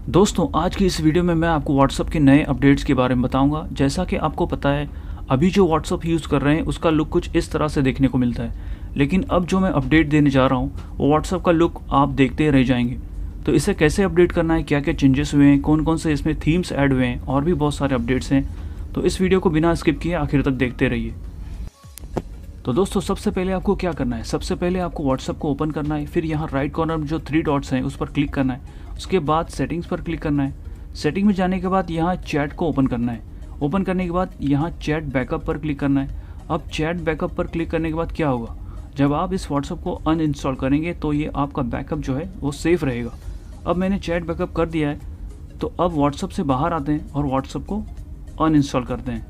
दोस्तों आज की इस वीडियो में मैं आपको व्हाट्सअप के नए अपडेट्स के बारे में बताऊंगा। जैसा कि आपको पता है अभी जो व्हाट्सअप यूज़ कर रहे हैं उसका लुक कुछ इस तरह से देखने को मिलता है, लेकिन अब जो मैं अपडेट देने जा रहा हूं वो व्हाट्सअप का लुक आप देखते रह जाएंगे। तो इसे कैसे अपडेट करना है, क्या क्या चेंजेस हुए हैं, कौन कौन से इसमें थीम्स ऐड हुए हैं और भी बहुत सारे अपडेट्स हैं। तो इस वीडियो को बिना स्किप किए आखिर तक देखते रहिए। तो दोस्तों सबसे पहले आपको क्या करना है, सबसे पहले आपको व्हाट्सअप को ओपन करना है। फिर यहाँ राइट कॉर्नर में जो 3 डॉट्स हैं उस पर क्लिक करना है। उसके बाद सेटिंग्स पर क्लिक करना है। सेटिंग में जाने के बाद यहाँ चैट को ओपन करना है। ओपन करने के बाद यहाँ चैट बैकअप पर क्लिक करना है। अब चैट बैकअप पर क्लिक करने के बाद क्या होगा, जब आप इस व्हाट्सअप को अनइंस्टॉल करेंगे तो ये आपका बैकअप जो है वो सेफ रहेगा। अब मैंने चैट बैकअप कर दिया है, तो अब व्हाट्सअप से बाहर आते हैं और व्हाट्सअप को अनइंस्टॉल करते हैं।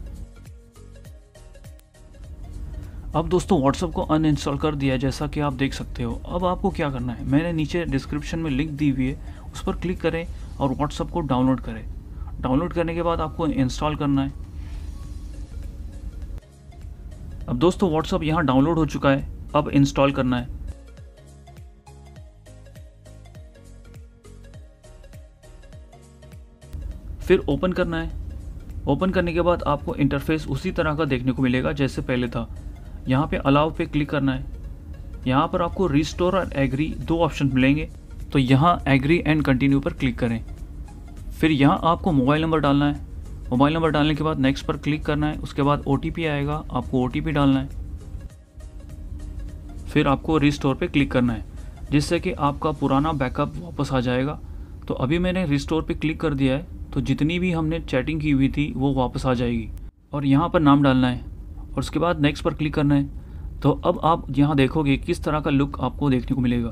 अब दोस्तों व्हाट्सअप को अनइंस्टॉल कर दिया है, जैसा कि आप देख सकते हो। अब आपको क्या करना है, मैंने नीचे डिस्क्रिप्शन में लिंक दी हुई है, उस पर क्लिक करें और व्हाट्सअप को डाउनलोड करें। डाउनलोड करने के बाद आपको इंस्टॉल करना है। अब दोस्तों व्हाट्सअप यहाँ डाउनलोड हो चुका है, अब इंस्टॉल करना है। फिर ओपन करना है। ओपन करने के बाद आपको इंटरफेस उसी तरह का देखने को मिलेगा जैसे पहले था। यहाँ पे अलाउ पे क्लिक करना है। यहाँ पर आपको रिस्टोर और एग्री 2 ऑप्शन मिलेंगे, तो यहाँ एग्री एंड कंटिन्यू पर क्लिक करें। फिर यहाँ आपको मोबाइल नंबर डालना है। मोबाइल नंबर डालने के बाद नेक्स्ट पर क्लिक करना है। उसके बाद OTP आएगा, आपको OTP डालना है। फिर आपको रिस्टोर पे क्लिक करना है, जिससे कि आपका पुराना बैकअप वापस आ जाएगा। तो अभी मैंने रिस्टोर पे क्लिक कर दिया है, तो जितनी भी हमने चैटिंग की हुई थी वो वापस आ जाएगी। और यहाँ पर नाम डालना है और उसके बाद नेक्स्ट पर क्लिक करना है। तो अब आप यहाँ देखोगे किस तरह का लुक आपको देखने को मिलेगा।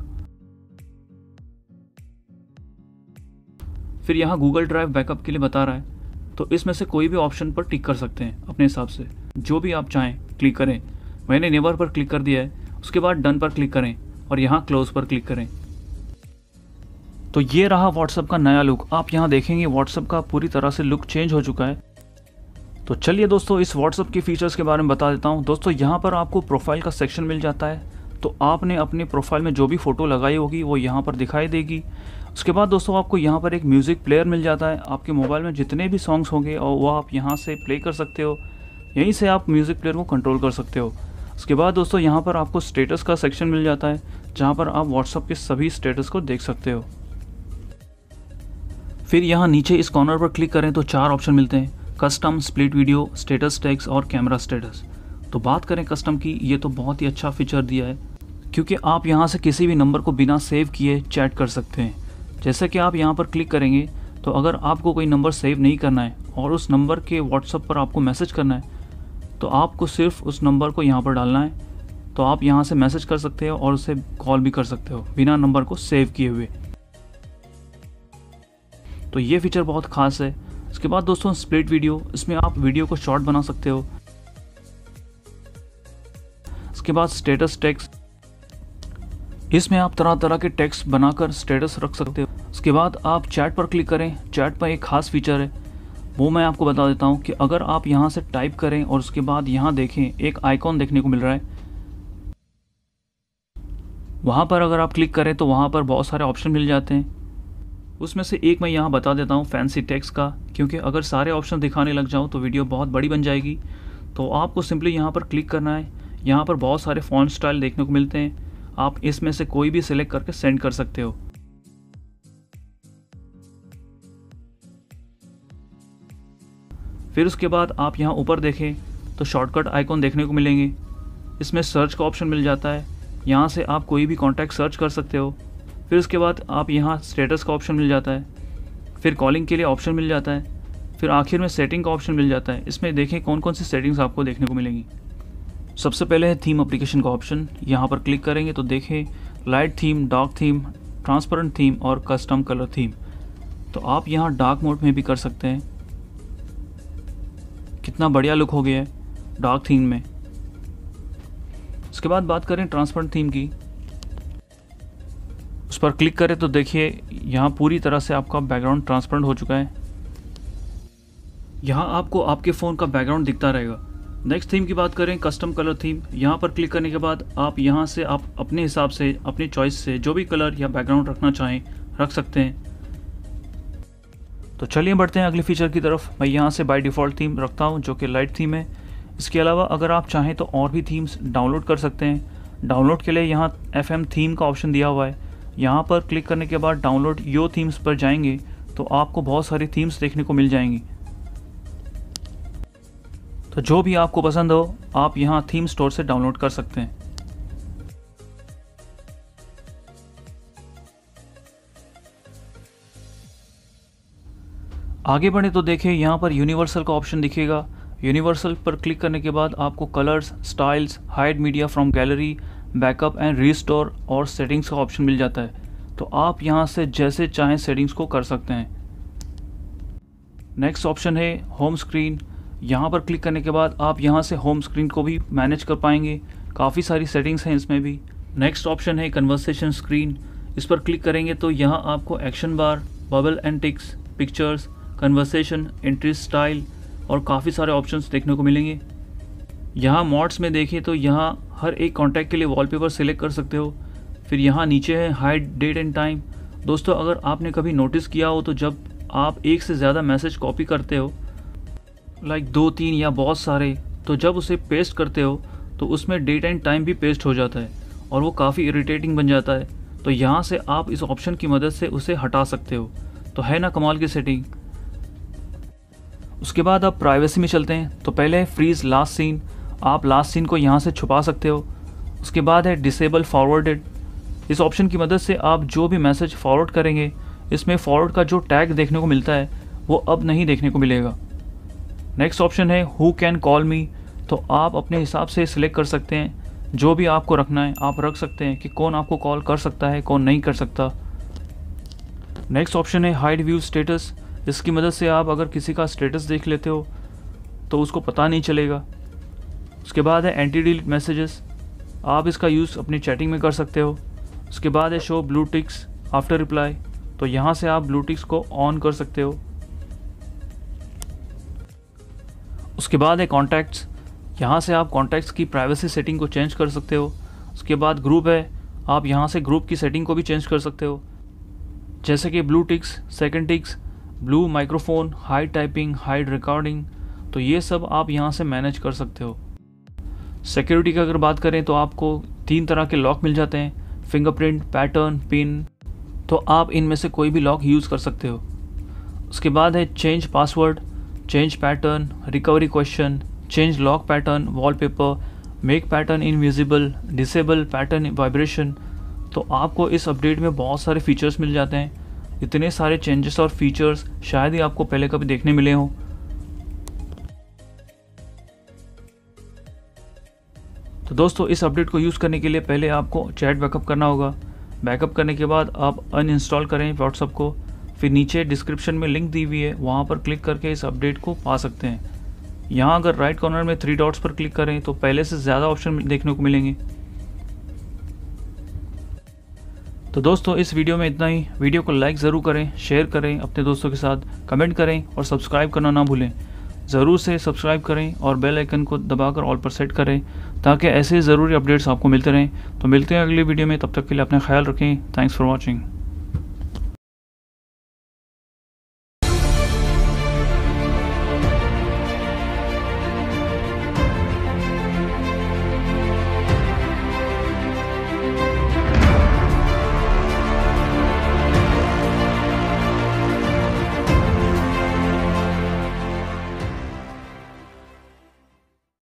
फिर यहाँ गूगल ड्राइव बैकअप के लिए बता रहा है, तो इसमें से कोई भी ऑप्शन पर टिक कर सकते हैं अपने हिसाब से, जो भी आप चाहें क्लिक करें। मैंने नेवर पर क्लिक कर दिया है। उसके बाद डन पर क्लिक करें और यहाँ क्लोज पर क्लिक करें। तो ये रहा व्हाट्सअप का नया लुक। आप यहाँ देखेंगे व्हाट्सअप का पूरी तरह से लुक चेंज हो चुका है। तो चलिए दोस्तों इस व्हाट्सअप के फीचर्स के बारे में बता देता हूँ। दोस्तों यहाँ पर आपको प्रोफाइल का सेक्शन मिल जाता है, तो आपने अपने प्रोफाइल में जो भी फ़ोटो लगाई होगी वो यहाँ पर दिखाई देगी। उसके बाद दोस्तों आपको यहाँ पर एक म्यूज़िक प्लेयर मिल जाता है। आपके मोबाइल में जितने भी सॉन्ग्स होंगे और वो आप यहाँ से प्ले कर सकते हो। यहीं से आप म्यूज़िक प्लेयर को कंट्रोल कर सकते हो। उसके बाद दोस्तों यहाँ पर आपको स्टेटस का सेक्शन मिल जाता है, जहाँ पर आप व्हाट्सअप के सभी स्टेटस को देख सकते हो। फिर यहाँ नीचे इस कॉर्नर पर क्लिक करें तो 4 ऑप्शन मिलते हैं, custom, split video, status tags और कैमरा स्टेटस। तो बात करें कस्टम की, ये तो बहुत ही अच्छा फीचर दिया है, क्योंकि आप यहाँ से किसी भी नंबर को बिना सेव किए चैट कर सकते हैं। जैसे कि आप यहाँ पर क्लिक करेंगे, तो अगर आपको कोई नंबर सेव नहीं करना है और उस नंबर के व्हाट्सएप पर आपको मैसेज करना है, तो आपको सिर्फ उस नंबर को यहाँ पर डालना है। तो आप यहाँ से मैसेज कर सकते हो और उसे कॉल भी कर सकते हो बिना नंबर को सेव किए हुए। तो ये फीचर बहुत ख़ास है। उसके बाद दोस्तों स्प्लिट वीडियो, इसमें आप वीडियो को शॉर्ट बना सकते हो। उसके बाद स्टेटस टेक्स्ट, इसमें आप तरह तरह के टेक्स्ट बनाकर स्टेटस रख सकते हो। उसके बाद आप चैट पर क्लिक करें। चैट पर एक खास फीचर है, वो मैं आपको बता देता हूँ कि अगर आप यहाँ से टाइप करें और उसके बाद यहाँ देखें एक आइकॉन देखने को मिल रहा है, वहाँ पर अगर आप क्लिक करें तो वहाँ पर बहुत सारे ऑप्शन मिल जाते हैं। उसमें से एक मैं यहाँ बता देता हूँ फैंसी टेक्स्ट का, क्योंकि अगर सारे ऑप्शन दिखाने लग जाऊँ तो वीडियो बहुत बड़ी बन जाएगी। तो आपको सिंपली यहाँ पर क्लिक करना है। यहाँ पर बहुत सारे फॉन्ट स्टाइल देखने को मिलते हैं, आप इसमें से कोई भी सिलेक्ट करके सेंड कर सकते हो। फिर उसके बाद आप यहाँ ऊपर देखें तो शॉर्टकट आइकॉन देखने को मिलेंगे। इसमें सर्च का ऑप्शन मिल जाता है, यहाँ से आप कोई भी कॉन्टैक्ट सर्च कर सकते हो। फिर उसके बाद आप यहाँ स्टेटस का ऑप्शन मिल जाता है। फिर कॉलिंग के लिए ऑप्शन मिल जाता है। फिर आखिर में सेटिंग का ऑप्शन मिल जाता है। इसमें देखें कौन कौन सी सेटिंग्स आपको देखने को मिलेंगी। सबसे पहले है थीम एप्लीकेशन का ऑप्शन। यहाँ पर क्लिक करेंगे तो देखें light theme, dark theme, transparent theme और कस्टम कलर थीम। तो आप यहाँ डार्क मोड में भी कर सकते हैं। कितना बढ़िया लुक हो गया है डार्क थीम में। उसके बाद बात करें ट्रांसपेरेंट थीम की, उस पर क्लिक करें तो देखिए यहाँ पूरी तरह से आपका बैकग्राउंड ट्रांसपेरेंट हो चुका है। यहाँ आपको आपके फ़ोन का बैकग्राउंड दिखता रहेगा। नेक्स्ट थीम की बात करें कस्टम कलर थीम। यहाँ पर क्लिक करने के बाद आप यहाँ से आप अपने हिसाब से, अपनी चॉइस से जो भी कलर या बैकग्राउंड रखना चाहें रख सकते हैं। तो चलिए बढ़ते हैं अगले फीचर की तरफ। मैं यहाँ से बाय डिफ़ॉल्ट थीम रखता हूँ जो कि लाइट थीम है। इसके अलावा अगर आप चाहें तो और भी थीम्स डाउनलोड कर सकते हैं। डाउनलोड के लिए यहाँ FM थीम का ऑप्शन दिया हुआ है। यहाँ पर क्लिक करने के बाद डाउनलोड योर थीम्स पर जाएंगे तो आपको बहुत सारी थीम्स देखने को मिल जाएंगी। तो जो भी आपको पसंद हो आप यहाँ थीम स्टोर से डाउनलोड कर सकते हैं। आगे बढ़े तो देखिए यहाँ पर यूनिवर्सल का ऑप्शन दिखेगा। यूनिवर्सल पर क्लिक करने के बाद आपको colours, styles, hide media from gallery, backup and restore और सेटिंग्स का ऑप्शन मिल जाता है। तो आप यहाँ से जैसे चाहें सेटिंग्स को कर सकते हैं। नेक्स्ट ऑप्शन है होम स्क्रीन। यहाँ पर क्लिक करने के बाद आप यहाँ से होम स्क्रीन को भी मैनेज कर पाएंगे। काफ़ी सारी सेटिंग्स हैं इसमें भी। नेक्स्ट ऑप्शन है कन्वर्सेशन स्क्रीन। इस पर क्लिक करेंगे तो यहाँ आपको action bar, bubble and ticks, pictures, conversation, entry style और काफ़ी सारे ऑप्शंस देखने को मिलेंगे। यहाँ मॉड्स में देखें तो यहाँ हर एक कॉन्टैक्ट के लिए वॉलपेपर सिलेक्ट कर सकते हो। फिर यहाँ नीचे है हाइड डेट एंड टाइम। दोस्तों अगर आपने कभी नोटिस किया हो तो जब आप एक से ज़्यादा मैसेज कॉपी करते हो, लाइक 2-3 या बहुत सारे, तो जब उसे पेस्ट करते हो तो उसमें डेट एंड टाइम भी पेस्ट हो जाता है और वो काफ़ी इरिटेटिंग बन जाता है। तो यहाँ से आप इस ऑप्शन की मदद से उसे हटा सकते हो। तो है ना कमाल की सेटिंग। उसके बाद आप प्राइवेसी में चलते हैं। तो पहले है फ्रीज लास्ट सीन। आप लास्ट सीन को यहाँ से छुपा सकते हो। उसके बाद है डिसेबल फॉरवर्डेड। इस ऑप्शन की मदद से आप जो भी मैसेज फॉरवर्ड करेंगे इसमें फॉरवर्ड का जो टैग देखने को मिलता है वो अब नहीं देखने को मिलेगा। नेक्स्ट ऑप्शन है हु कैन कॉल मी। तो आप अपने हिसाब से सिलेक्ट कर सकते हैं, जो भी आपको रखना है आप रख सकते हैं कि कौन आपको कॉल कर सकता है, कौन नहीं कर सकता। नेक्स्ट ऑप्शन है हाइड व्यू स्टेटस। इसकी मदद से आप अगर किसी का स्टेटस देख लेते हो तो उसको पता नहीं चलेगा। उसके बाद है एंटी डिलीट मैसेजेस। आप इसका यूज़ अपनी चैटिंग में कर सकते हो। उसके बाद है show blue ticks after reply. तो यहाँ से आप ब्लू टिक्स को ऑन कर सकते हो। उसके बाद है कॉन्टैक्ट्स। यहाँ से आप कॉन्टैक्ट्स की प्राइवेसी सेटिंग को चेंज कर सकते हो। उसके बाद ग्रुप है। आप यहाँ से ग्रुप की सेटिंग को भी चेंज कर सकते हो, जैसे कि blue ticks, second ticks, blue microphone, hide typing, hide recording. तो ये सब आप यहाँ से मैनेज कर सकते हो। सिक्योरिटी की अगर बात करें तो आपको 3 तरह के लॉक मिल जाते हैं, फिंगरप्रिंट, पैटर्न, पिन। तो आप इनमें से कोई भी लॉक यूज़ कर सकते हो। उसके बाद है change password, change pattern, recovery question, change lock pattern, wallpaper, make pattern invisible, disable pattern vibration. तो आपको इस अपडेट में बहुत सारे फीचर्स मिल जाते हैं। इतने सारे चेंजेस और फीचर्स शायद ही आपको पहले कभी देखने मिले हों। तो दोस्तों इस अपडेट को यूज़ करने के लिए पहले आपको चैट बैकअप करना होगा। बैकअप करने के बाद आप अनइंस्टॉल करें व्हाट्सएप को। फिर नीचे डिस्क्रिप्शन में लिंक दी हुई है, वहाँ पर क्लिक करके इस अपडेट को पा सकते हैं। यहाँ अगर राइट कॉर्नर में 3 डॉट्स पर क्लिक करें तो पहले से ज़्यादा ऑप्शन देखने को मिलेंगे। तो दोस्तों इस वीडियो में इतना ही। वीडियो को लाइक ज़रूर करें, शेयर करें अपने दोस्तों के साथ, कमेंट करें और सब्सक्राइब करना ना भूलें। ज़रूर से सब्सक्राइब करें और बेल आइकन को दबाकर ऑल पर सेट करें ताकि ऐसे ज़रूरी अपडेट्स आपको मिलते रहें। तो मिलते हैं अगली वीडियो में, तब तक के लिए अपना ख्याल रखें। Thanks for watching.